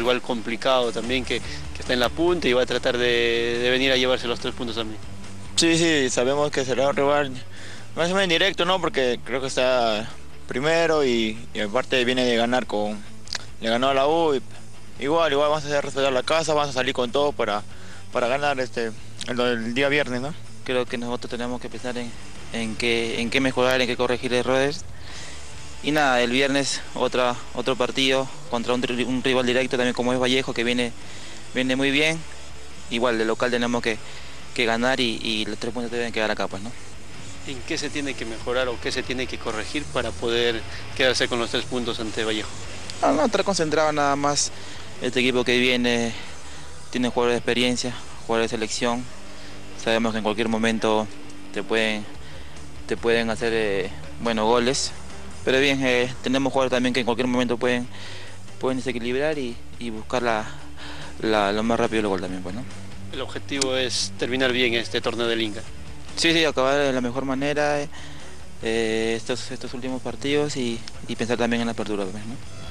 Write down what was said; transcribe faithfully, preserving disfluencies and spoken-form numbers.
rival complicado también que, que está en la punta y va a tratar de, de venir a llevarse los tres puntos también. Sí, sí, sabemos que será un rival más o menos directo, ¿no? Porque creo que está primero y, y aparte viene de ganar con... Le ganó a la U y igual, igual vamos a hacer respetar la casa, vamos a salir con todo para, para ganar este, el, el día viernes, ¿no? Creo que nosotros tenemos que pensar en, en, qué, en qué mejorar, en qué corregir errores. Y nada, el viernes otra, otro partido contra un, un rival directo también como es Vallejo, que viene, viene muy bien. Igual de local tenemos que, que ganar y, y los tres puntos deben quedar acá, pues, ¿no? ¿En qué se tiene que mejorar o qué se tiene que corregir para poder quedarse con los tres puntos ante Vallejo? No, no, estar concentrado nada más. Este equipo que viene tiene jugadores de experiencia, jugadores de selección. Sabemos que en cualquier momento te pueden, te pueden hacer eh, bueno, goles. Pero bien, eh, tenemos jugadores también que en cualquier momento pueden, pueden desequilibrar y, y buscar la, la, lo más rápido el gol también, pues, ¿no? El objetivo es terminar bien este torneo del Inca. Sí, sí, acabar de la mejor manera eh, estos, estos últimos partidos y, y pensar también en la apertura, pues, ¿no?